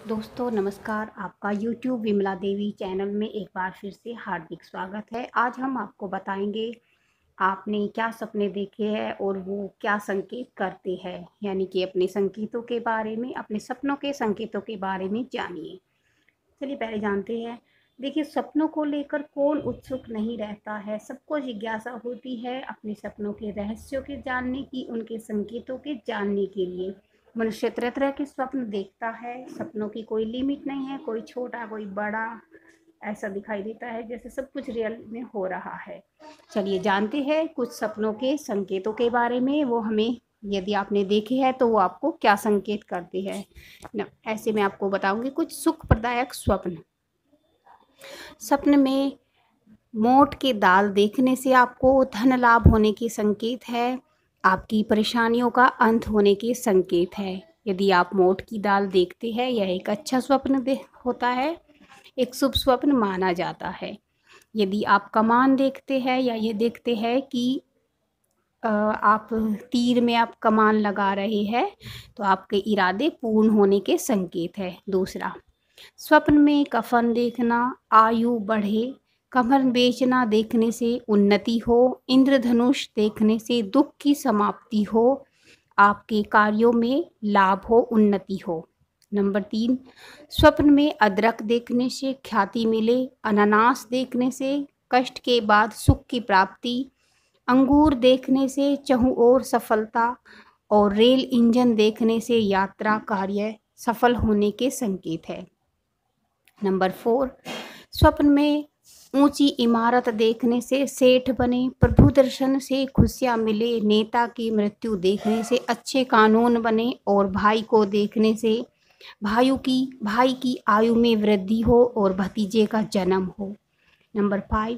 दोस्तों नमस्कार। आपका YouTube विमला देवी चैनल में एक बार फिर से हार्दिक स्वागत है। आज हम आपको बताएंगे आपने क्या सपने देखे हैं और वो क्या संकेत करते हैं, यानी कि अपने संकेतों के बारे में, अपने सपनों के संकेतों के बारे में जानिए। चलिए पहले जानते हैं। देखिए, सपनों को लेकर कौन उत्सुक नहीं रहता है। सबको जिज्ञासा होती है अपने सपनों के रहस्यों के जानने की, उनके संकेतों के जानने के लिए। मनुष्य तरह तरह के स्वप्न देखता है। सपनों की कोई लिमिट नहीं है, कोई छोटा कोई बड़ा। ऐसा दिखाई देता है जैसे सब कुछ रियल में हो रहा है। चलिए जानते हैं कुछ सपनों के संकेतों के बारे में। वो हमें, यदि आपने देखे हैं तो वो आपको क्या संकेत करते हैं न। ऐसे मैं आपको बताऊंगी कुछ सुख प्रदायक स्वप्न। स्वप्न में मोठ की दाल देखने से आपको धन लाभ होने के संकेत है। आपकी परेशानियों का अंत होने के संकेत है। यदि आप मोठ की दाल देखते हैं, यह एक अच्छा स्वप्न होता है, एक शुभ स्वप्न माना जाता है। यदि आप कमान देखते हैं या ये देखते हैं कि आप तीर में आप कमान लगा रहे हैं, तो आपके इरादे पूर्ण होने के संकेत है। दूसरा, स्वप्न में कफन देखना आयु बढ़े, कफन बेचना देखने से उन्नति हो, इंद्रधनुष देखने से दुख की समाप्ति हो, आपके कार्यों में लाभ हो, उन्नति हो। नंबर 3, स्वप्न में अदरक देखने से ख्याति मिले, अनानास देखने से कष्ट के बाद सुख की प्राप्ति, अंगूर देखने से चहुं ओर सफलता और रेल इंजन देखने से यात्रा कार्य सफल होने के संकेत है। नंबर 4, स्वप्न में ऊंची इमारत देखने से सेठ बने, प्रभु दर्शन से खुशियां मिले, नेता की मृत्यु देखने से अच्छे कानून बने और भाई को देखने से भाई की आयु में वृद्धि हो और भतीजे का जन्म हो। नंबर 5,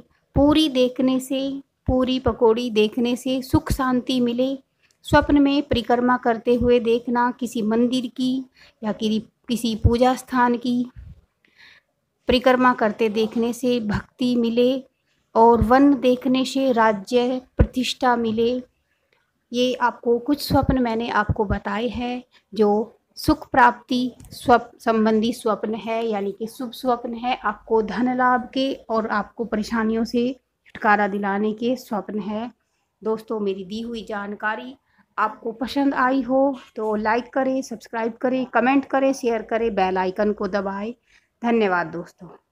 पूरी पकौड़ी देखने से सुख शांति मिले। स्वप्न में परिक्रमा करते हुए देखना, किसी मंदिर की या किसी पूजा स्थान की परिक्रमा करते देखने से भक्ति मिले और वन देखने से राज्य प्रतिष्ठा मिले। ये आपको कुछ स्वप्न मैंने आपको बताए हैं जो सुख प्राप्ति स्वप्न संबंधी स्वप्न है, यानी कि शुभ स्वप्न है, आपको धन लाभ के और आपको परेशानियों से छुटकारा दिलाने के स्वप्न है। दोस्तों, मेरी दी हुई जानकारी आपको पसंद आई हो तो लाइक करें, सब्सक्राइब करें, कमेंट करें, शेयर करें, बेल आइकन को दबाएं। धन्यवाद दोस्तों।